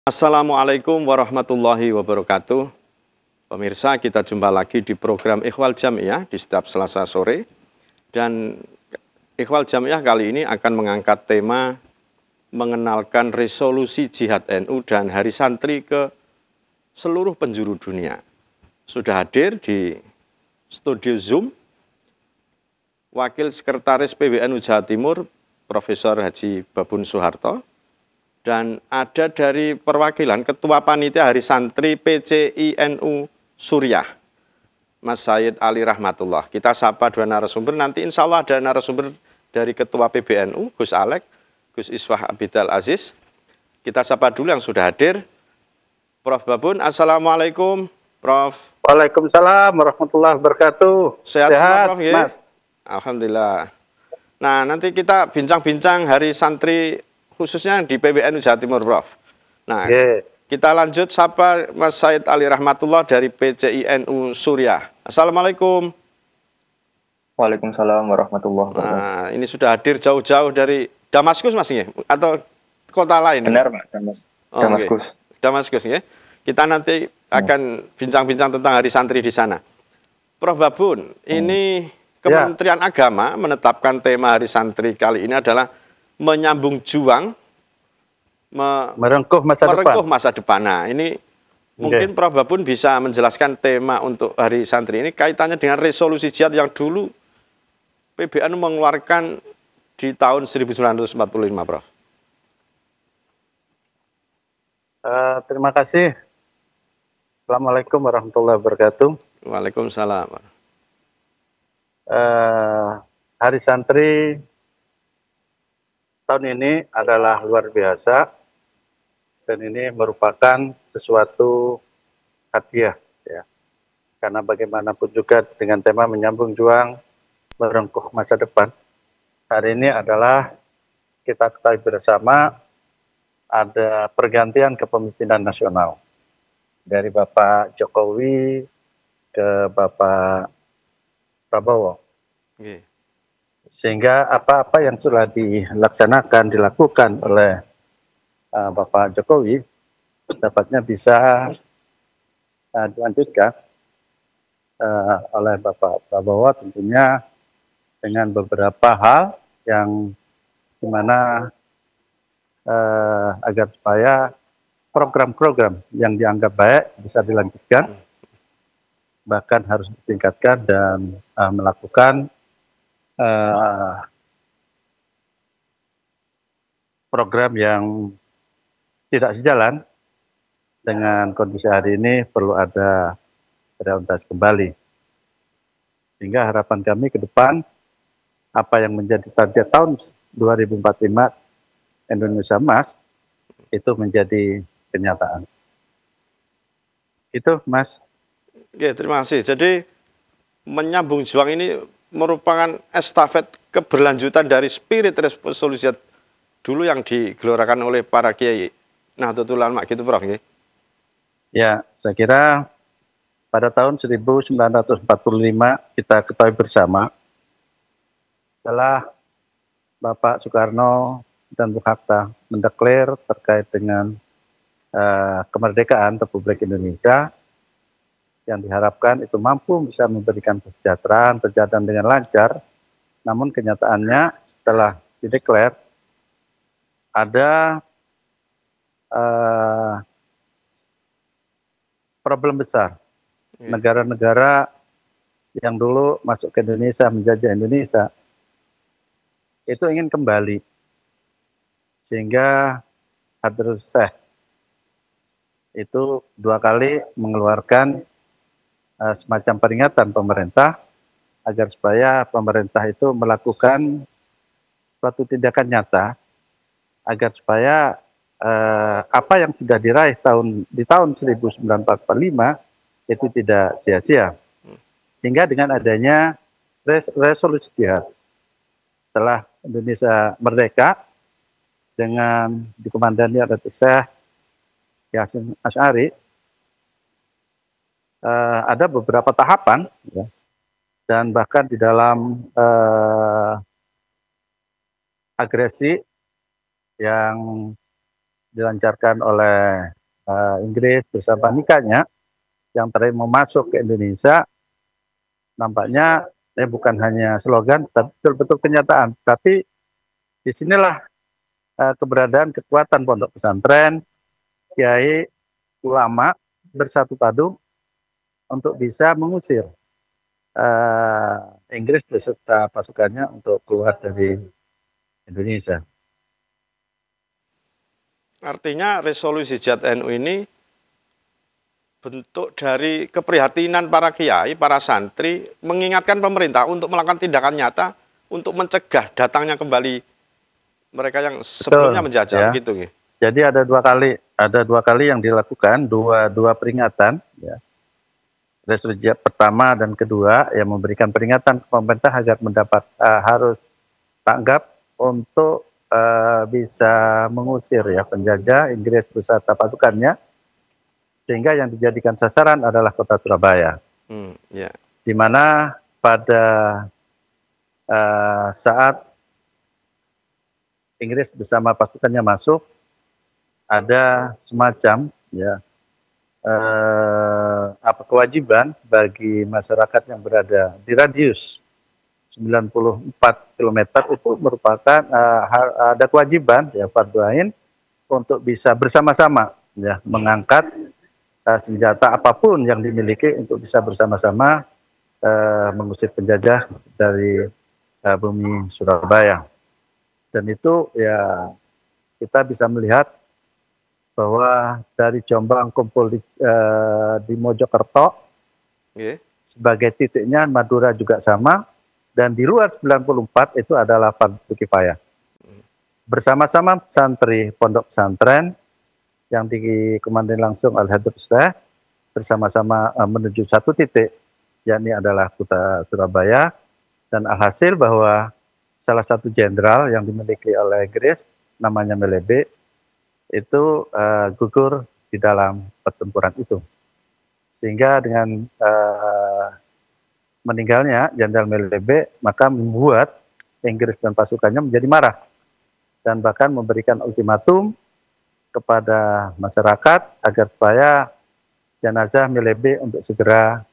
Assalamualaikum warahmatullahi wabarakatuh. Pemirsa, kita jumpa lagi di program Ikhwal Jamiah di setiap Selasa sore. Dan Ikhwal Jamiah kali ini akan mengangkat tema mengenalkan resolusi jihad NU dan Hari Santri ke seluruh penjuru dunia. Sudah hadir di studio Zoom Wakil Sekretaris PWNU Jawa Timur, Profesor Haji Babun Soeharto. Dan ada dari perwakilan Ketua Panitia Hari Santri PCINU Suriah, Mas Said Ali Rahmatullah. Kita sapa dua narasumber, nanti insya Allah ada narasumber dari Ketua PBNU, Gus Alek, Gus Iswah Abidal Aziz. Kita sapa dulu yang sudah hadir. Prof. Babun, Assalamualaikum, Prof. Waalaikumsalam warahmatullahi wabarakatuh. Sehat semua, Prof, ya? Alhamdulillah. Nah, nanti kita bincang-bincang Hari Santri khususnya di PBNU Jawa Timur, Prof. Nah, kita lanjut sapa Mas Said Ali Rahmatullah dari PCINU Suriah. Assalamualaikum. Waalaikumsalam warahmatullahi wabarakatuh. Nah, ini sudah hadir jauh-jauh dari Damaskus, Mas, ya? Atau kota lain? Benar, Pak. Damaskus. Okay. Damaskus, ya. Kita nanti akan bincang-bincang tentang Hari Santri di sana. Prof. Babun, ini Kementerian Agama menetapkan tema Hari Santri kali ini adalah menyambung juang, merengkuh masa depan. Nah, ini mungkin Prof. Babun bisa menjelaskan tema untuk Hari Santri ini kaitannya dengan resolusi jihad yang dulu PBNU mengeluarkan di tahun 1945, Prof. Terima kasih. Assalamualaikum warahmatullahi wabarakatuh. Waalaikumsalam. Hari Santri tahun ini adalah luar biasa dan ini merupakan sesuatu hadiah, ya. Karena bagaimanapun juga dengan tema menyambung juang merengkuh masa depan, hari ini adalah kita ketahui bersama ada pergantian kepemimpinan nasional dari Bapak Jokowi ke Bapak Prabowo. Sehingga apa-apa yang sudah dilakukan oleh Bapak Jokowi dapatnya bisa dilanjutkan oleh Bapak Prabowo, tentunya dengan beberapa hal yang dimana agar supaya program-program yang dianggap baik bisa dilanjutkan, bahkan harus ditingkatkan dan melakukan program yang tidak sejalan dengan kondisi hari ini perlu ada reorientasi kembali. Sehingga harapan kami ke depan, apa yang menjadi target tahun 2045 Indonesia Emas, itu menjadi kenyataan. Itu, Mas. Oke, terima kasih. Jadi menyambung juang ini merupakan estafet keberlanjutan dari spirit resolusi dulu yang digelorakan oleh para kiai Nahdlatul Ulama gitu, Prof. Ya, saya kira pada tahun 1945 kita ketahui bersama setelah Bapak Soekarno dan Bung Hatta mendeklar terkait dengan kemerdekaan Republik Indonesia, yang diharapkan itu mampu bisa memberikan kesejahteraan, berjalan dengan lancar. Namun kenyataannya setelah dideklar ada problem besar. Negara-negara yang dulu masuk ke Indonesia, menjajah Indonesia, itu ingin kembali. Sehingga Hadrus Syekh itu 2 kali mengeluarkan semacam peringatan pemerintah agar supaya pemerintah itu melakukan suatu tindakan nyata agar supaya apa yang sudah diraih di tahun 1945 itu tidak sia-sia. Sehingga dengan adanya resolusi jihad setelah Indonesia merdeka dengan dikomandani oleh Syekh Hasyim Asy'ari, ada beberapa tahapan, ya, dan bahkan di dalam agresi yang dilancarkan oleh Inggris bersama nikahnya yang terakhir mau masuk ke Indonesia, nampaknya bukan hanya slogan, tapi betul-betul kenyataan. Tapi disinilah keberadaan kekuatan pondok pesantren, kiai, ulama bersatu padu untuk bisa mengusir Inggris beserta pasukannya untuk keluar dari Indonesia. Artinya resolusi Jat NU ini bentuk dari keprihatinan para kiai, para santri, mengingatkan pemerintah untuk melakukan tindakan nyata untuk mencegah datangnya kembali mereka yang sebelumnya menjajah, ya. Gitu. Jadi ada dua kali yang dilakukan, dua peringatan. Ya. Resolusi pertama dan kedua yang memberikan peringatan ke pemerintah agar harus tanggap untuk bisa mengusir ya penjajah Inggris beserta pasukannya, sehingga yang dijadikan sasaran adalah kota Surabaya, di mana pada saat Inggris bersama pasukannya masuk, ada semacam kewajiban bagi masyarakat yang berada di radius 94 km itu merupakan ada kewajiban fardhu ain untuk bisa bersama-sama mengangkat senjata apapun yang dimiliki untuk bisa bersama-sama mengusir penjajah dari bumi Surabaya. Dan itu kita bisa melihat bahwa dari Jombang kumpul di Mojokerto sebagai titiknya, Madura juga sama. Dan di luar 94 itu adalah fardhu kifayah. Bersama-sama santri pondok pesantren yang dikomandoi langsung oleh Habib Syekh bersama-sama menuju satu titik, yakni adalah kota Surabaya. Dan alhasil bahwa salah satu jenderal yang dimiliki oleh Inggris, namanya Melebe, itu gugur di dalam pertempuran itu. Sehingga dengan meninggalnya Jenderal Melebe, maka membuat Inggris dan pasukannya menjadi marah dan bahkan memberikan ultimatum kepada masyarakat agar supaya jenazah Melebe untuk segera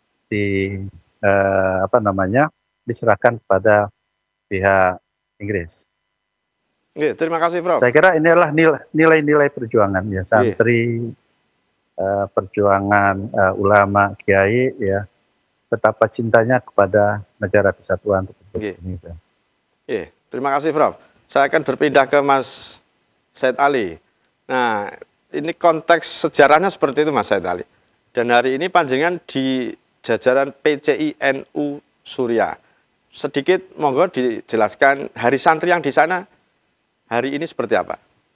diserahkan kepada pihak Inggris. Terima kasih, Prof. Saya kira inilah nilai-nilai perjuangan santri, perjuangan ulama, kiai betapa cintanya kepada negara kesatuan Republik Indonesia. Terima kasih, Prof. Saya akan berpindah ke Mas Said Ali. Nah, ini konteks sejarahnya seperti itu, Mas Said Ali. Dan hari ini panjenengan di jajaran PCI NU Suriah. Sedikit monggo dijelaskan hari santri yang di sana hari ini seperti apa?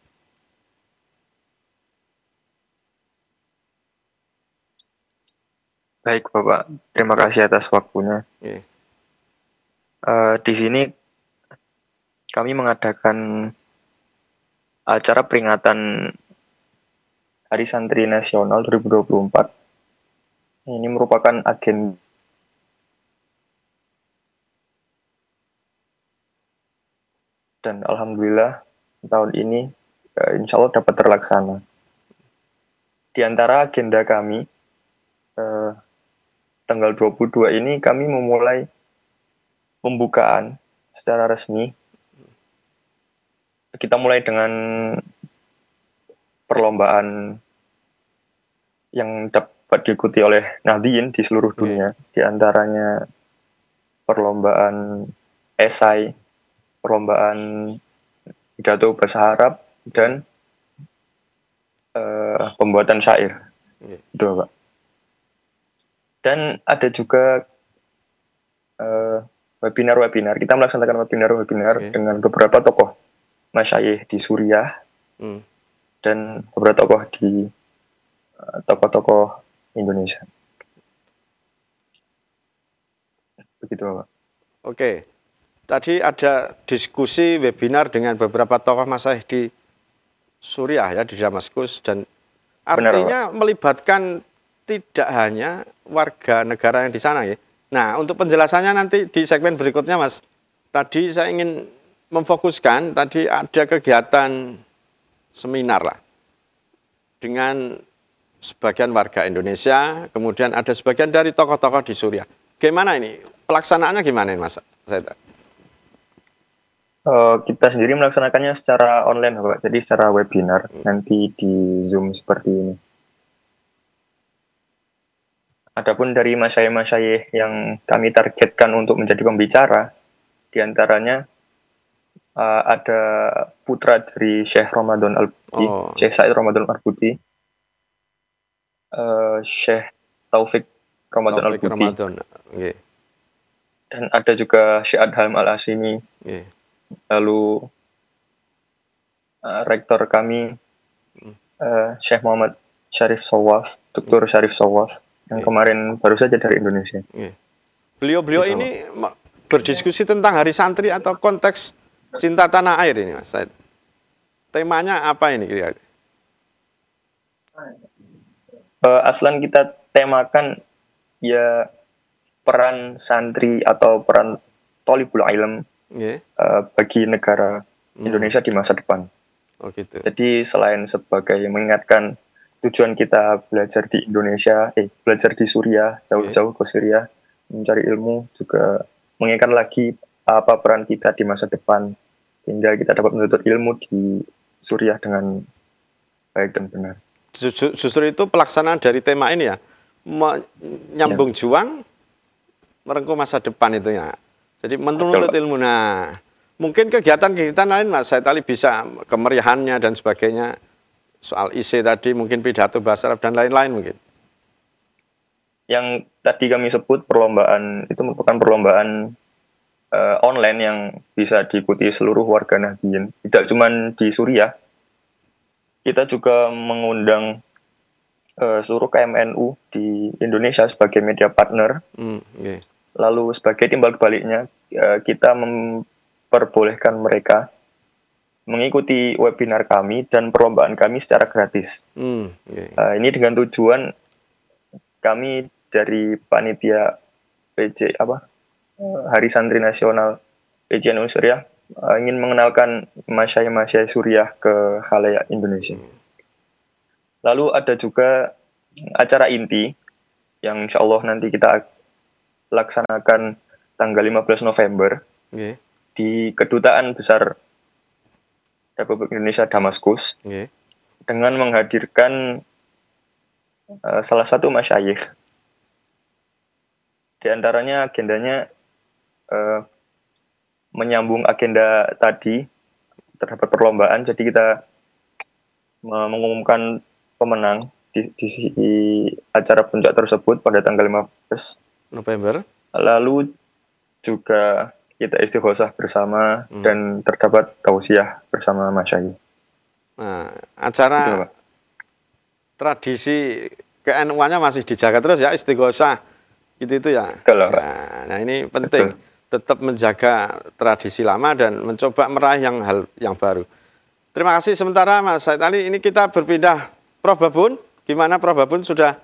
Baik, Bapak. Terima kasih atas waktunya. Di sini kami mengadakan acara peringatan Hari Santri Nasional 2024. Ini merupakan agenda dan alhamdulillah tahun ini insya Allah dapat terlaksana. Di antara agenda kami tanggal 22 ini kami memulai pembukaan secara resmi. Kita mulai dengan perlombaan yang dapat diikuti oleh Nahdien di seluruh dunia. Di antaranya perlombaan esai, perlombaan pidato bahasa Arab, dan pembuatan syair. Itu, Pak. Dan ada juga webinar-webinar. Kita melaksanakan webinar-webinar dengan beberapa tokoh masyayikh di Suriah dan beberapa tokoh Indonesia. Begitu, Pak. Oke. Tadi ada diskusi webinar dengan beberapa tokoh masyayikh di Suriah di Damaskus, dan artinya melibatkan tidak hanya warga negara yang di sana ya. Nah, untuk penjelasannya nanti di segmen berikutnya, Mas. Tadi saya ingin memfokuskan, tadi ada kegiatan seminar lah dengan sebagian warga Indonesia, kemudian ada sebagian dari tokoh-tokoh di Suriah. Gimana ini? Pelaksanaannya gimana ini, Mas? Kita sendiri melaksanakannya secara online, Pak. Jadi secara webinar, nanti di Zoom seperti ini. Adapun dari masyayikh-masyayikh yang kami targetkan untuk menjadi pembicara, diantaranya ada putra dari Syekh Ramadan Al-Buti, Syekh Said Ramadan Al-Buti, Syekh Taufik Ramadan Al-Buti, okay. Dan ada juga Syekh Adham Al-Asimi, okay. Lalu rektor kami Syekh Muhammad Syarif Sawaf, Dr. Syarif Sawaf, yang kemarin baru saja dari Indonesia. Beliau-beliau ini berdiskusi tentang Hari Santri atau konteks cinta tanah air ini, Mas Said. Temanya apa ini kira-kira? Aslan kita temakan ya peran santri atau peran thalibul ilm bagi negara Indonesia di masa depan. Oh, gitu. Jadi selain sebagai mengingatkan tujuan kita belajar di Indonesia, belajar di Suriah, jauh-jauh ke Suriah, mencari ilmu, juga mengingatkan lagi apa peran kita di masa depan, sehingga kita dapat menuntut ilmu di Suriah dengan baik dan benar. Justru itu pelaksanaan dari tema ini ya, nyambung juang, merengkuh masa depan itu ya. Jadi menuntut ilmu. Nah, mungkin kegiatan-kegiatan lain Mas Said Ali bisa kemeriahannya dan sebagainya, soal isi tadi, mungkin pidato bahasa Arab dan lain-lain mungkin. Yang tadi kami sebut perlombaan, itu merupakan perlombaan online yang bisa diikuti seluruh warga Nahdliyin. Tidak cuma di Suriah, kita juga mengundang seluruh KMNU di Indonesia sebagai media partner. Lalu sebagai timbal baliknya, kita memperbolehkan mereka mengikuti webinar kami dan perlombaan kami secara gratis. Ini dengan tujuan kami dari panitia PJ Hari Santri Nasional PJNU Suriah ingin mengenalkan masyayikh Suriah ke khalayak Indonesia. Lalu ada juga acara inti yang insya Allah nanti kita laksanakan tanggal 15 November di Kedutaan Besar Republik Indonesia Damaskus dengan menghadirkan salah satu masyayikh. Di antaranya agendanya menyambung agenda tadi terhadap perlombaan. Jadi kita mengumumkan pemenang di acara puncak tersebut pada tanggal 15 November. Lalu juga kita istighosah bersama dan terdapat tausiah bersama masyayikh. Nah, acara tradisi KNU-nya masih dijaga terus ya, istighosah gitu ya. Nah, ini penting. Tetap menjaga tradisi lama dan mencoba meraih hal yang baru. Terima kasih sementara Mas Said Ali. Ini kita berpindah Prof Babun. Gimana Prof Babun sudah?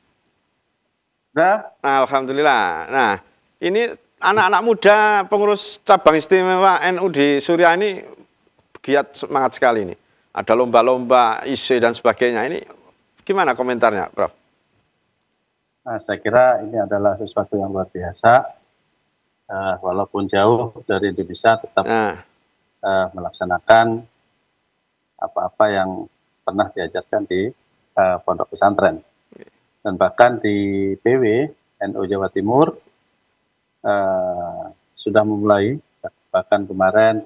Nah, alhamdulillah. Nah, ini anak-anak muda pengurus cabang istimewa NU di Suriah ini giat semangat sekali ini. Ada lomba-lomba, isi dan sebagainya. Ini gimana komentarnya, Prof? Nah, saya kira ini adalah sesuatu yang luar biasa. Walaupun jauh dari Indonesia, tetap melaksanakan apa-apa yang pernah diajarkan di pondok pesantren. Dan bahkan di PW NU Jawa Timur sudah memulai, bahkan kemarin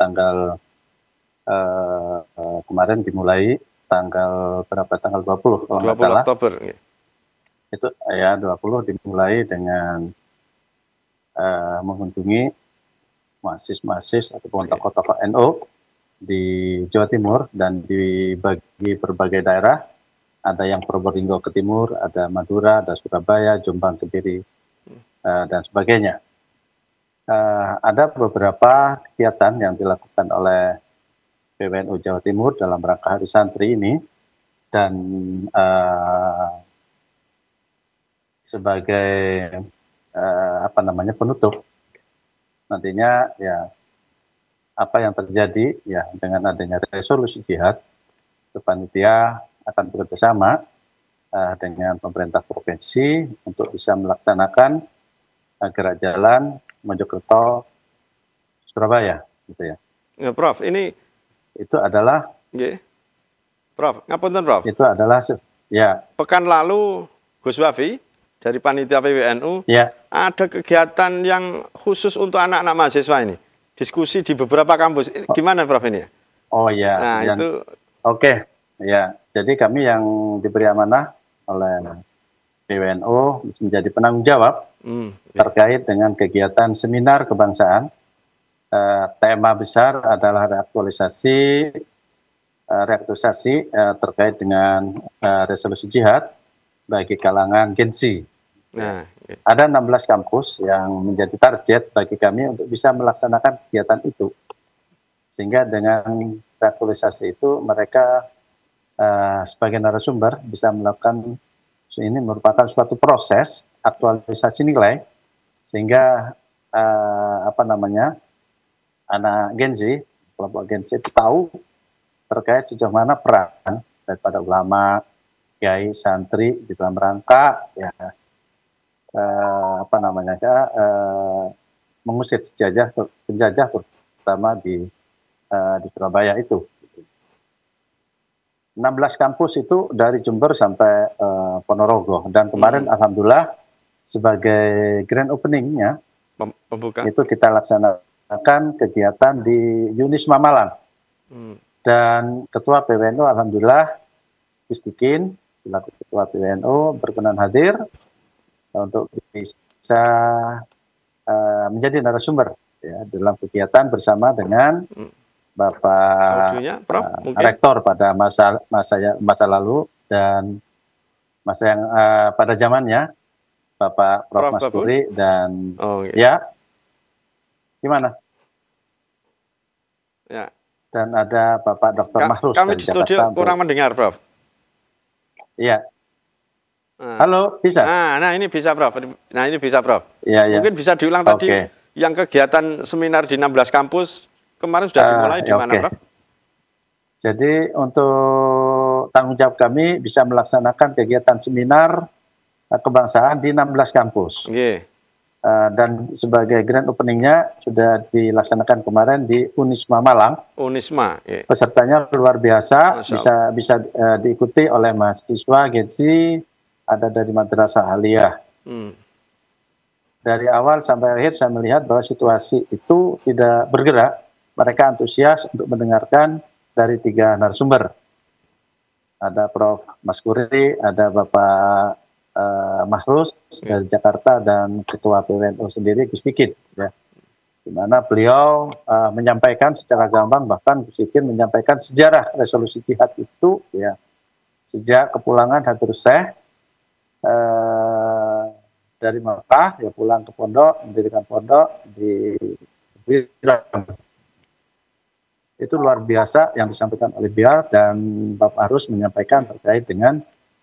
kemarin dimulai tanggal berapa, tanggal 20 kalau nggak salah. Oktober. Itu ya 20 dimulai dengan mengunjungi muassis-muassis ataupun tokoh-tokoh NU di Jawa Timur dan di berbagai daerah. Ada yang Probolinggo ke timur, ada Madura, ada Surabaya, Jombang, Kediri, dan sebagainya. Ada beberapa kegiatan yang dilakukan oleh PWNU Jawa Timur dalam rangka Hari Santri ini, dan sebagai penutup nantinya ya apa yang terjadi ya dengan adanya resolusi jihad itu panitia akan bekerjasama dengan pemerintah provinsi untuk bisa melaksanakan gerak jalan Mojokerto Surabaya, gitu ya. Ya, Prof, ini Itu adalah, nggih. Prof, ngapunten Prof. itu adalah, ya, Pekan lalu Gus Wafi dari panitia PWNU ya, ada kegiatan yang khusus untuk anak-anak mahasiswa ini. Diskusi di beberapa kampus. Gimana Prof ini? oh ya, Nah, dan, itu oke, ya. Jadi kami yang diberi amanah oleh PWNU menjadi penanggung jawab terkait dengan kegiatan seminar kebangsaan. Tema besar adalah reaktualisasi terkait dengan resolusi jihad bagi kalangan Gen Z. nah, Ada 16 kampus yang menjadi target bagi kami untuk bisa melaksanakan kegiatan itu. Sehingga dengan reaktualisasi itu mereka sebagai narasumber bisa melakukan, ini merupakan suatu proses aktualisasi nilai sehingga anak Gen Z, kelompok Gen Z itu tahu terkait sejauh mana peran daripada ulama, kiai, santri di dalam rangka ya mengusir penjajah terutama di Surabaya itu. 16 kampus itu dari Jember sampai Ponorogo, dan kemarin alhamdulillah sebagai grand openingnya pembuka itu kita laksanakan kegiatan di Yunisma Malang. Dan Ketua PWNU alhamdulillah Gus Dikin selaku Ketua PWNU berkenan hadir untuk bisa menjadi narasumber ya dalam kegiatan bersama dengan Bapak Prof, Rektor pada masa lalu dan masa yang pada zamannya Bapak Prof. Maskuri dan ya gimana? Ya. Dan ada Bapak Dr. Mahrus kami di studio Jakarta kurang mendengar, Prof. Iya. Halo, bisa? Nah, ini bisa, Prof. Nah, ini bisa, Prof. Ya, mungkin bisa diulang tadi yang kegiatan seminar di 16 kampus kemarin sudah dimulai di mana, Prof? Jadi untuk tanggung jawab kami bisa melaksanakan kegiatan seminar kebangsaan di 16 kampus. Dan sebagai grand openingnya sudah dilaksanakan kemarin di Unisma Malang. Unisma. Pesertanya luar biasa, bisa diikuti oleh mahasiswa Gen Z, ada dari Madrasah Aliyah. Dari awal sampai akhir saya melihat bahwa situasi itu tidak bergerak. Mereka antusias untuk mendengarkan dari 3 narasumber. Ada Prof. Maskuri, ada Bapak Mahrus dari Jakarta, dan Ketua PWNU sendiri Gus Dikin. Ya. Di mana beliau menyampaikan secara gamblang, bahkan Gus Dikin menyampaikan sejarah resolusi jihad itu ya sejak kepulangan Habib Syekh dari Mekah, ya pulang ke pondok, mendirikan pondok di Wiram. Itu luar biasa yang disampaikan oleh beliau, dan Bapak Harus menyampaikan terkait dengan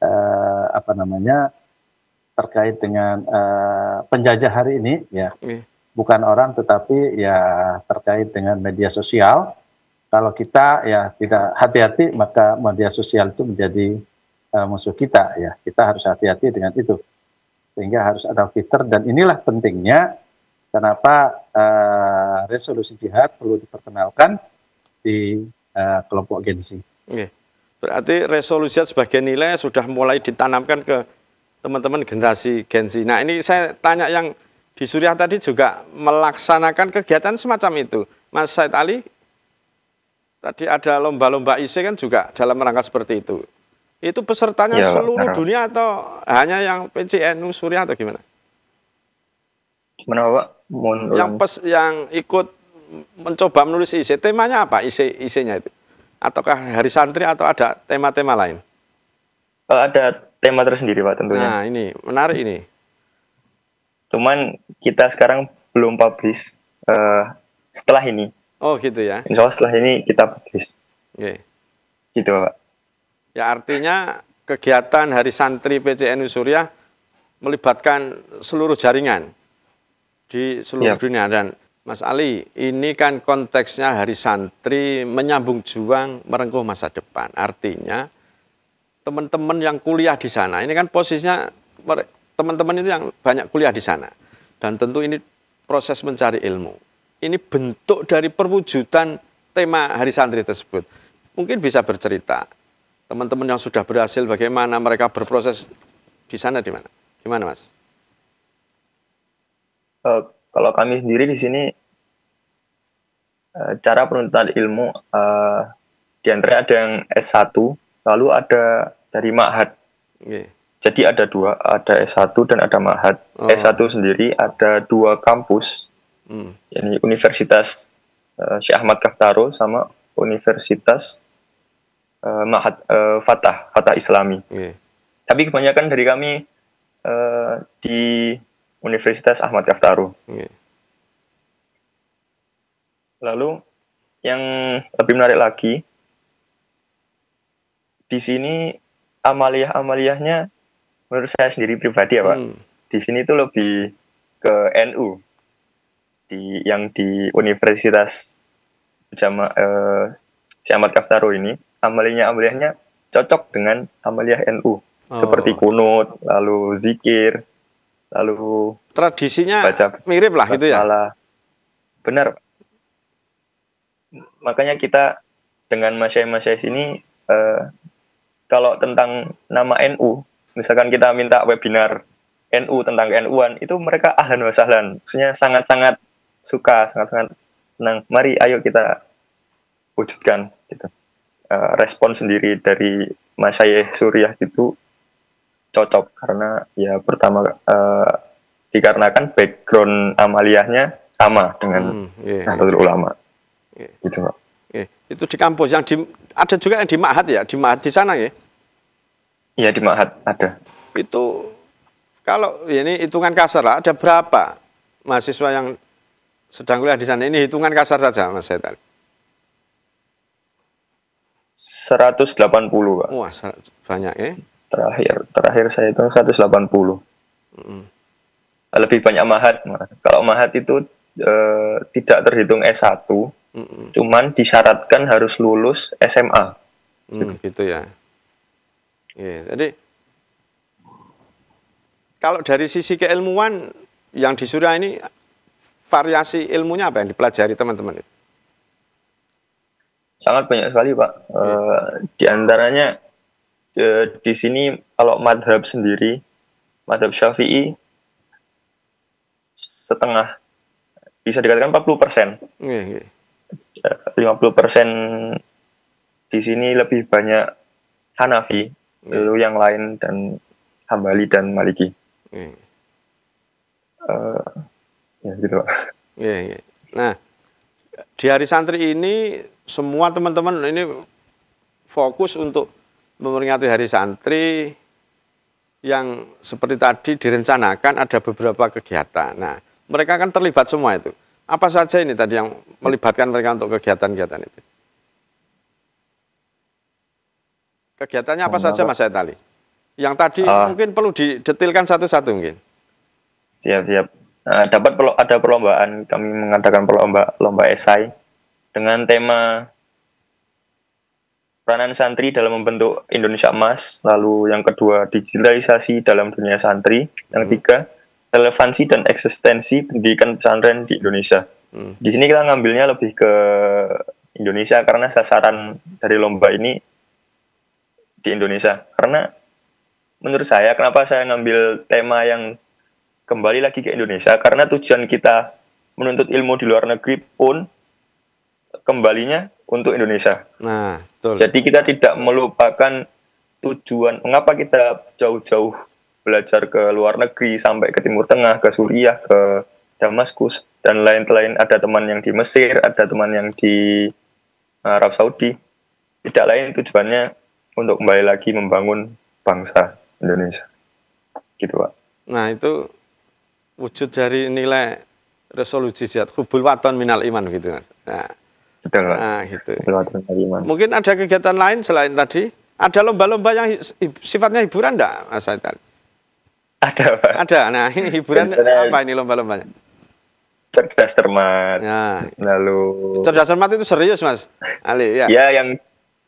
terkait dengan penjajah hari ini, ya bukan orang tetapi ya terkait dengan media sosial. Kalau kita ya tidak hati-hati, maka media sosial itu menjadi musuh kita, ya kita harus hati-hati dengan itu. Sehingga harus ada filter, dan inilah pentingnya kenapa resolusi jihad perlu diperkenalkan di kelompok Gen Z. Berarti resolusi jihad sebagai nilai sudah mulai ditanamkan ke teman-teman generasi Gen Z. Nah, ini saya tanya yang di Suriah tadi juga melaksanakan kegiatan semacam itu. Mas Said Ali, tadi ada lomba-lomba IC kan juga dalam rangka seperti itu. Itu pesertanya seluruh dunia atau hanya yang PCNU Suriah atau gimana? Gimana, Pak? Yang ikut mencoba menulis IC, temanya apa IC-nya itu? Ataukah hari santri atau ada tema-tema lain? Ada tema tersendiri, Pak, tentunya. Nah, ini menarik ini. Cuman kita sekarang belum publish setelah ini. Oh, gitu ya. Insya Allah setelah ini kita publish. Gitu, Pak. Ya, artinya kegiatan Hari Santri PCNU Suriah melibatkan seluruh jaringan di seluruh dunia, dan Mas Ali, ini kan konteksnya Hari Santri menyambung juang merengkuh masa depan. Artinya teman-teman yang kuliah di sana, ini kan posisinya teman-teman itu yang banyak kuliah di sana. Dan tentu ini proses mencari ilmu. Ini bentuk dari perwujudan tema Hari Santri tersebut. Mungkin bisa bercerita, teman-teman yang sudah berhasil bagaimana mereka berproses di sana di mana? Gimana, Mas? Kalau kami sendiri di sini cara penuntutan ilmu di antara ada yang S1, lalu ada dari Ma'had. Okay. Jadi ada dua, ada S1 dan ada Ma'had. S1 sendiri ada 2 kampus, yakni Universitas Syekh Ahmad Kaftaro sama Universitas Fatah Islami. Okay. Tapi kebanyakan dari kami di Universitas Ahmad Kaftaro. Okay. Lalu yang lebih menarik lagi, di sini amaliyah-amaliyahnya menurut saya sendiri pribadi ya Pak, di sini itu lebih ke NU, yang di Universitas Syekh Ahmad Kaftaro ini, amaliyahnya cocok dengan amaliyah NU, seperti kunut, lalu zikir, lalu tradisinya baca mirip lah gitu ya. Benar. Makanya kita dengan masyayikh sini, kalau tentang nama NU, misalkan kita minta webinar NU tentang NU-an, itu mereka ahlan wa sahlan, maksudnya sangat-sangat suka, sangat-sangat senang. Mari ayo kita wujudkan gitu. Respon sendiri dari masyayikh Suriah itu cocok karena ya pertama dikarenakan background amaliyahnya sama dengan Nahdlatul Ulama. Gitu, Pak. Itu di kampus yang ada juga yang di Ma'had ya, di Ma'had di sana ya? Iya, di Ma'had ada. Itu kalau ini hitungan kasar lah, ada berapa mahasiswa yang sedang kuliah di sana? Ini hitungan kasar saja, Mas Setal. 180, Pak. Wah, banyak ya. Terakhir saya itu 180. Lebih banyak Ma'had. Kalau Ma'had itu tidak terhitung S1. Cuman disyaratkan harus lulus SMA. Gitu ya. Jadi kalau dari sisi keilmuan yang di Suriah ini, variasi ilmunya apa yang dipelajari teman-teman itu? Sangat banyak sekali, Pak. Di antaranya di sini kalau madhab sendiri, madhab Syafi'i setengah, bisa dikatakan 40%. 50% di sini lebih banyak Hanafi, lalu yang lain dan Hambali dan Maliki. Ya gitu, Pak. Nah, di Hari Santri ini semua teman-teman ini fokus untuk memperingati Hari Santri yang seperti tadi direncanakan ada beberapa kegiatan. Nah, mereka kan terlibat semua itu. Apa saja ini tadi yang melibatkan mereka untuk kegiatan-kegiatan itu? Kegiatannya apa saja, Mas Saitali? Yang tadi mungkin perlu didetilkan satu-satu mungkin. Siap. Ada perlombaan, kami mengadakan lomba esai dengan tema peranan santri dalam membentuk Indonesia Emas. Lalu yang kedua, digitalisasi dalam dunia santri. Yang ketiga, relevansi dan eksistensi pendidikan pesantren di Indonesia. Di sini kita ngambilnya lebih ke Indonesia karena sasaran dari lomba ini di Indonesia. Karena menurut saya, kenapa saya ngambil tema yang kembali lagi ke Indonesia, karena tujuan kita menuntut ilmu di luar negeri pun kembalinya untuk Indonesia. Nah, betul. Jadi kita tidak melupakan tujuan mengapa kita jauh-jauh belajar ke luar negeri sampai ke Timur Tengah, ke Suriah, ke Damaskus dan lain-lain. Ada teman yang di Mesir, ada teman yang di Arab Saudi. Tidak lain tujuannya untuk kembali lagi membangun bangsa Indonesia. Gitu, Pak. Nah, itu wujud dari nilai resolusi jihad hubul waton minal iman gitu, Mas. Nah, betul, Pak. Nah, gitu. Hubul waton minal iman. Mungkin ada kegiatan lain selain tadi? Ada lomba-lomba yang sifatnya hiburan enggak, Mas Saitali? Ada, Pak. Ada. Nah, ini hiburan apa ini lomba-lombanya? cerdas cermat. Ya. Lalu Cerdas cermat itu serius, Mas Ali, ya. ya yang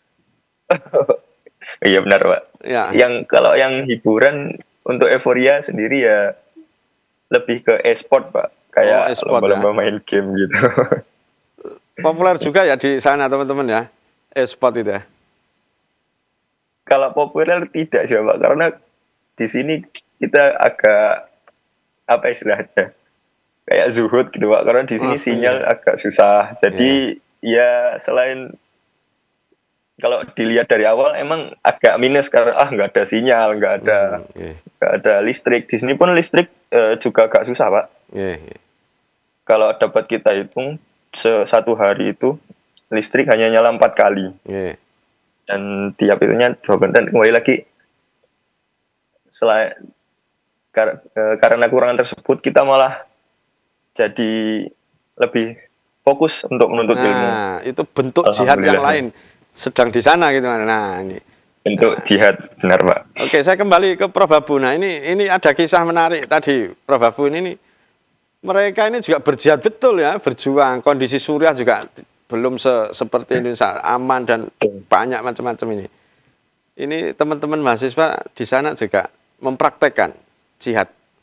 iya benar Pak. Ya. Yang kalau yang hiburan untuk euforia sendiri ya lebih ke e-sport Pak. Kayak e-sport lomba-lomba ya. main game gitu. Populer juga ya di sana teman-teman ya, e-sport itu ya. Kalau populer tidak sih Pak, karena di sini kita agak apa istilahnya? Kayak zuhud gitu Pak, karena di sini sinyal agak susah. Jadi ya selain kalau dilihat dari awal emang agak minus karena nggak ada sinyal, nggak ada listrik. Di sini pun listrik juga agak susah Pak. Kalau dapat kita hitung satu hari itu listrik hanya nyala 4 kali. Dan tiap itunya 2 dan kembali lagi selain karena kekurangan tersebut kita malah jadi lebih fokus untuk menuntut ilmu. Nah, itu bentuk jihad yang lain sedang di sana gitu. Nah, ini bentuk jihad benar Pak. Oke, saya kembali ke Prof Babu. Nah, ini ada kisah menarik tadi Prof Babu ini mereka ini juga berjihad betul ya, berjuang. Kondisi Suriah juga belum seperti Indonesia aman dan banyak macam-macam ini. Ini teman-teman mahasiswa di sana juga mempraktekkan jihad.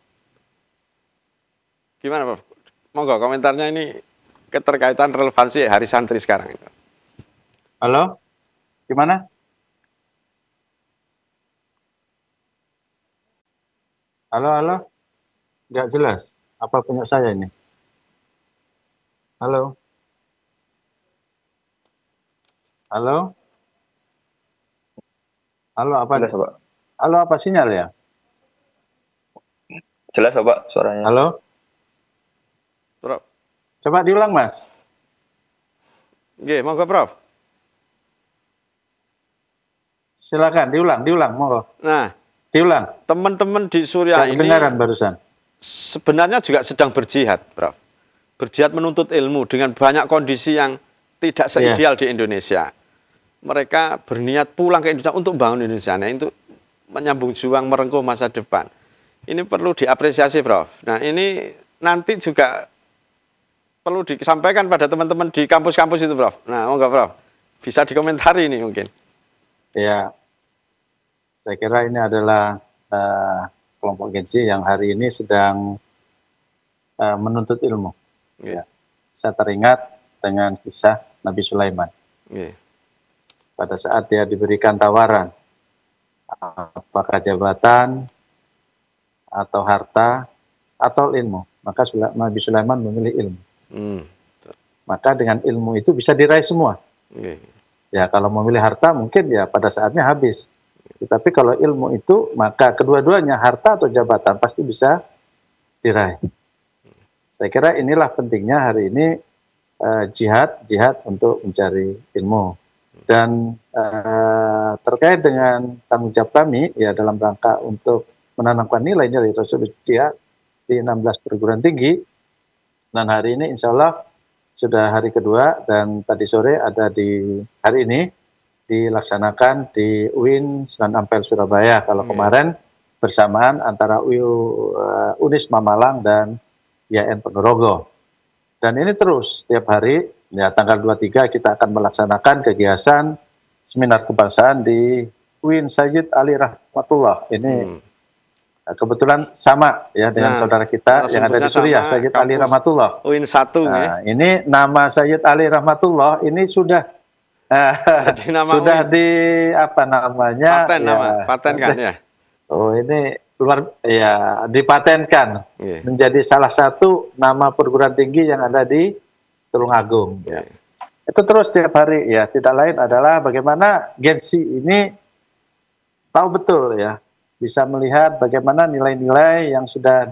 Gimana Prof? Monggo komentarnya ini keterkaitan relevansi hari santri sekarang itu. Halo, gimana? Halo, nggak jelas. Apa punya saya ini? Halo, halo, apa? Jelas Pak. Halo, apa sinyal ya? Jelas Pak suaranya. Halo. Prof. Coba diulang, Mas. Oke, monggo Prof. Silakan diulang, monggo. Nah, diulang. Teman-teman di Suriah ini kedengaran barusan. Sebenarnya juga sedang berjihad, Prof. Berjihad menuntut ilmu dengan banyak kondisi yang tidak seideal di Indonesia. Mereka berniat pulang ke Indonesia untuk bangun Indonesia, nah, untuk menyambung juang merengkuh masa depan. Ini perlu diapresiasi, Prof. Nah, ini nanti juga perlu disampaikan pada teman-teman di kampus-kampus itu, Prof. Nah, monggo Prof. Bisa dikomentari ini mungkin. Ya, saya kira ini adalah kelompok Gen Z yang hari ini sedang menuntut ilmu. Ya. Saya teringat dengan kisah Nabi Sulaiman. Pada saat dia diberikan tawaran, apakah jabatan, atau harta, atau ilmu, maka Nabi Sulaiman memilih ilmu. Maka dengan ilmu itu bisa diraih semua. Ya, kalau memilih harta mungkin ya pada saatnya habis. Tetapi kalau ilmu itu, maka kedua-duanya harta atau jabatan pasti bisa diraih. Saya kira inilah pentingnya hari ini jihad untuk mencari ilmu. Dan terkait dengan tanggung jawab kami ya dalam rangka untuk menanamkan nilai-nilai tersebut jihad di 16 perguruan tinggi. Dan hari ini insya Allah sudah hari kedua dan tadi sore ada di hari ini dilaksanakan di UIN Sunan Ampel Surabaya. Kalau kemarin bersamaan antara UNIS Malang dan IAIN Ponorogo. Dan ini terus setiap hari, ya tanggal 23 kita akan melaksanakan kegiatan seminar kebangsaan di UIN Sayyid Ali Rahmatullah. Ini kebetulan sama ya dengan saudara kita yang ada di Suriah, Sayyid Ali Rahmatullah. UIN 1 nah, ini nama Sayyid Ali Rahmatullah ini sudah sudah UIN. Di apa namanya? Paten kan ya. Oh, ini luar ya dipatenkan menjadi salah satu nama perguruan tinggi yang ada di Tulungagung. Ya. Itu terus setiap hari ya. Tidak lain adalah bagaimana Gen Z ini tahu betul ya, bisa melihat bagaimana nilai-nilai yang sudah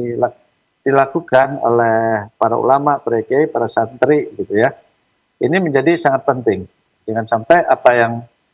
dilakukan oleh para ulama, para kiai, para santri gitu ya. Ini menjadi sangat penting. Jangan sampai apa yang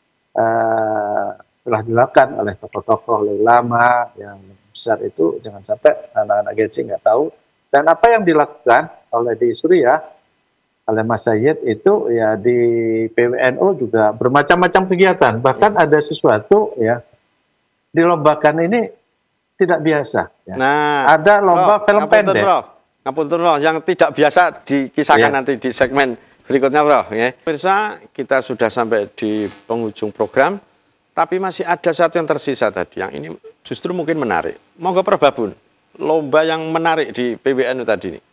telah dilakukan oleh tokoh-tokoh ulama yang besar itu jangan sampai anak-anak Gen Z nggak tahu. Dan apa yang dilakukan oleh di Suriah oleh Mas Sayyid itu ya di PWNU juga bermacam-macam kegiatan. Bahkan ada sesuatu ya dilombakan ini tidak biasa. Ya. Nah, ada lomba film pendek. Ngapunten Prof, yang tidak biasa dikisahkan Iya. nanti di segmen berikutnya Prof. Ya. Pemirsa, kita sudah sampai di penghujung program, tapi masih ada satu yang tersisa tadi, yang ini justru mungkin menarik. Monggo Prof Babun, lomba yang menarik di PWNU tadi ini.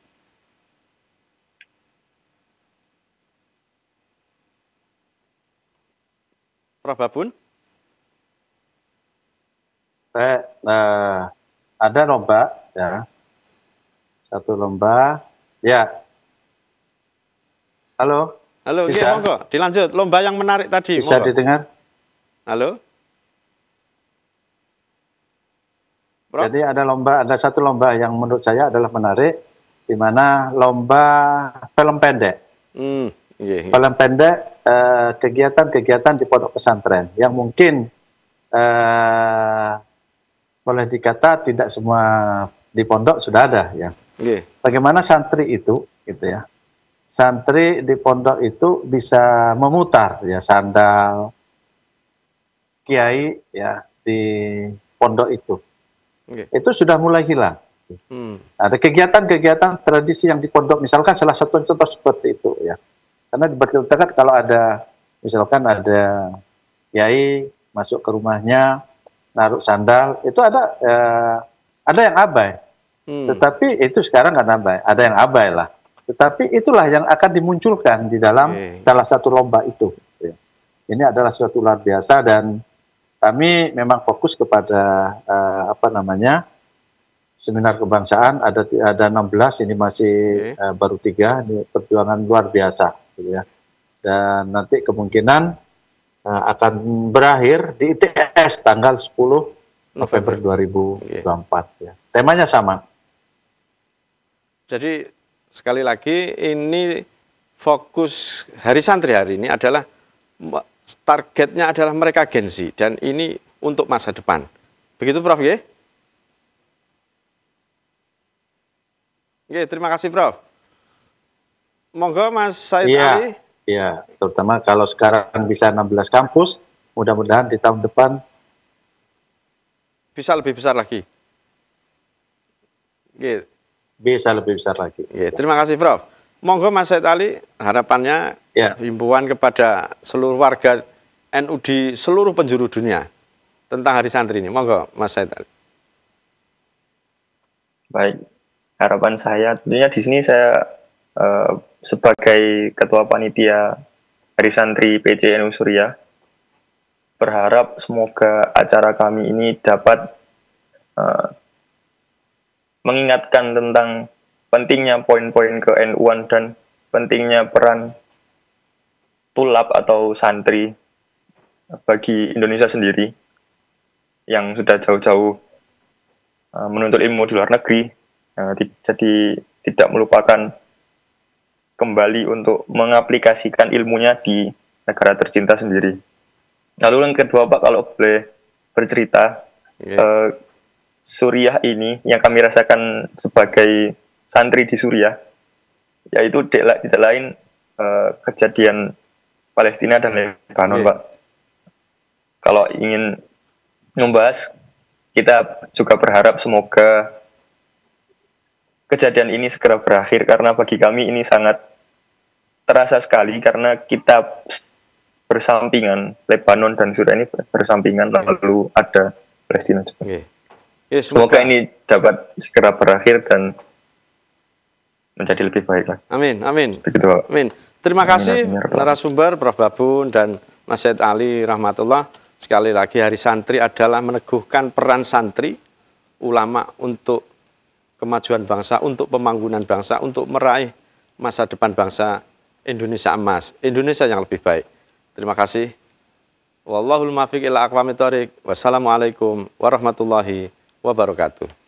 Prof Babun? Ada lomba, ya. Satu lomba, ya. Halo, Halo, Bisa. iya, monggo, dilanjut. Lomba yang menarik tadi, bisa monggo. didengar? Halo? Prof? Jadi ada satu lomba yang menurut saya adalah menarik, di mana lomba film pendek. Iya. Film pendek, kegiatan-kegiatan di pondok pesantren, yang mungkin boleh dikata tidak semua di pondok sudah ada, ya. Iya. Bagaimana santri itu, gitu ya. Santri di pondok itu bisa memutar, ya, sandal kiai, ya, di pondok itu. Iya. Itu sudah mulai hilang. Hmm. Ada kegiatan-kegiatan tradisi yang di pondok, misalkan salah satu contoh seperti itu, ya. Karena diberitakan kalau ada, misalkan ada kiai masuk ke rumahnya, naruh sandal, itu ada yang abai. Tetapi itu sekarang nggak abai, ada yang abai lah. Tetapi itulah yang akan dimunculkan di dalam salah satu lomba itu. Ya. Ini adalah suatu luar biasa, dan kami memang fokus kepada seminar kebangsaan, ada 16, ini masih baru 3, ini perjuangan luar biasa, gitu ya. Dan nanti kemungkinan akan berakhir di ITS tanggal 10 November 2024. Ya. Temanya sama. Jadi sekali lagi ini fokus Hari Santri hari ini adalah targetnya adalah mereka Gen Z, dan ini untuk masa depan. Begitu Prof ya? Oke, terima kasih Prof. Monggo Mas Said Ali. Iya, terutama kalau sekarang bisa 16 kampus, mudah-mudahan di tahun depan bisa lebih besar lagi. Oke. Bisa lebih besar lagi. Oke, terima kasih Prof. Monggo Mas Said Ali, harapannya himbauan kepada seluruh warga NU di seluruh penjuru dunia tentang Hari Santri ini. Monggo Mas Said Ali. Baik, harapan saya tentunya di sini saya sebagai Ketua Panitia Hari Santri PCNU Suriah berharap semoga acara kami ini dapat mengingatkan tentang pentingnya poin-poin ke-NU-an dan pentingnya peran tulab atau santri bagi Indonesia sendiri yang sudah jauh-jauh menuntut ilmu di luar negeri, jadi tidak melupakan kembali untuk mengaplikasikan ilmunya di negara tercinta sendiri. Lalu yang kedua Pak, kalau boleh bercerita, Suriah ini yang kami rasakan sebagai santri di Suriah, yaitu tidak lain kejadian Palestina dan Lebanon, Pak. Kalau ingin membahas, kita juga berharap semoga kejadian ini segera berakhir, karena bagi kami ini sangat terasa sekali karena kita bersampingan, Lebanon dan Suriah ini bersampingan, lalu ada Palestina juga. Semoga ini dapat segera berakhir dan menjadi lebih baik lah. Amin, amin. Begitu, Pak. Amin. Terima kasih narasumber Prof Babun dan Mas Said Ali rahmatullah. Sekali lagi Hari Santri adalah meneguhkan peran santri, ulama untuk kemajuan bangsa, untuk pembangunan bangsa, untuk meraih masa depan bangsa Indonesia emas, Indonesia yang lebih baik. Terima kasih. Wallahul muwaffiq ila aqwamit thoriq. Wassalamualaikum warahmatullahi wabarakatuh.